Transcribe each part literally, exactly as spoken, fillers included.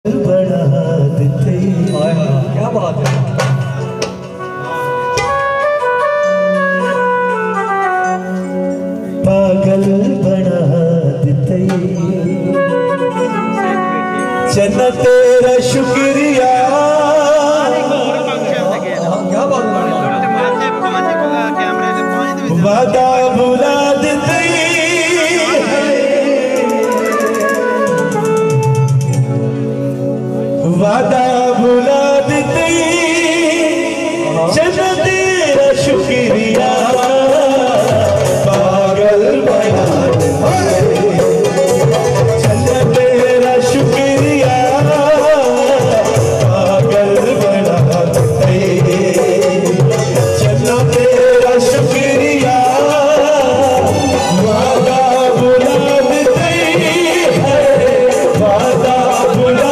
बढ़ा देते। क्या बात है। पागल बना देते। चन्ना तेरा शुक्रिया। क्या बात है। वादा बुला देते। वादा बुला देते। चन्ना तेरा शुक्रिया। पागल बना देते। चन्ना तेरा शुक्रिया। पागल बना देते। चन्ना तेरा शुक्रिया। वादा बुला देते। वादा बुला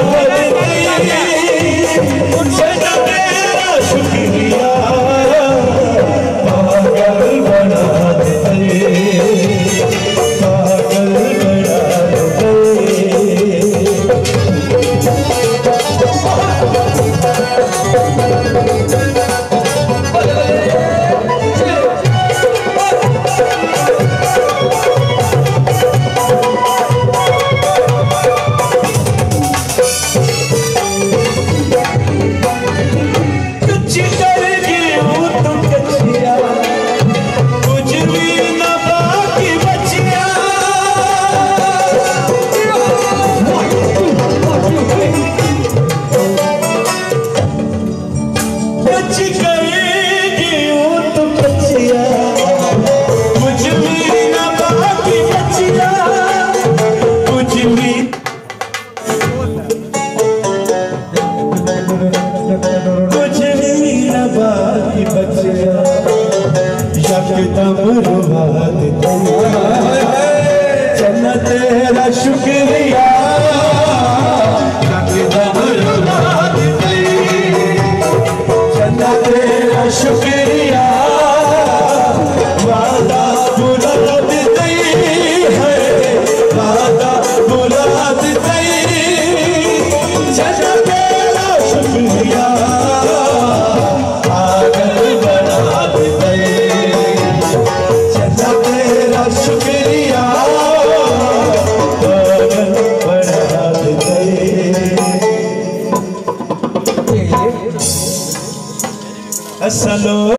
चन्ना तेरा शुक्रिया। चन्ना तेरा शुक्रिया। वादा बुला देते है। वादा बुला देते। चन्ना तेरा शुक्रिया। पागल बना देते। चन्ना तेरा शुक्रिया। पागल बना देते। असलो